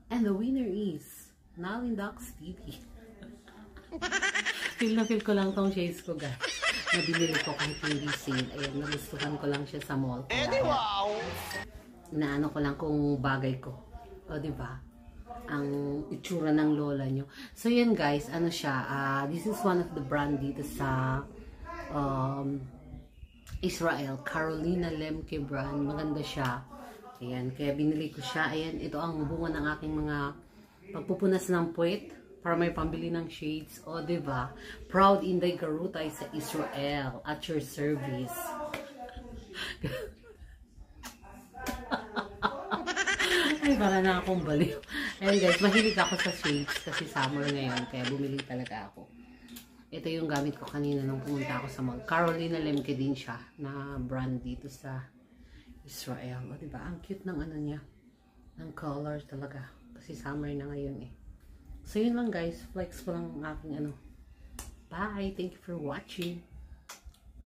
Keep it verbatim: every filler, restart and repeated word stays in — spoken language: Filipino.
And the winner is Nalindox T V. Feel na feel ko lang tong shades ko, guys. Nabinili ko kahit hindi sale. Ayan, nagustuhan ko lang siya sa mall. Kaya, wow! Naano ko lang kung bagay ko. O, diba? Ang itsura ng lola nyo. So, yan guys. Ano siya? Uh, this is one of the brand dito sa um, Israel. Carolina Lemke brand. Maganda siya. Ayan. Kaya binili ko siya. Ayan. Ito ang bunga ng aking mga pagpupunas ng puwet. Para may pambili ng shades. O, diba? Proud Inday Garutay sa Israel. At your service. Ay, para na akong baliw. Ayan guys, mahilig ako sa shades. Kasi summer ngayon. Kaya bumili talaga ako. Ito yung gamit ko kanina nung pumunta ako sa mall. Carolina Lemke din siya. Na brand dito sa Israel. O, diba? Ang cute ng ano niya. Ng color talaga. Kasi summer na ngayon eh. So, yun lang guys. Flex ko lang ang aking ano. Bye! Thank you for watching.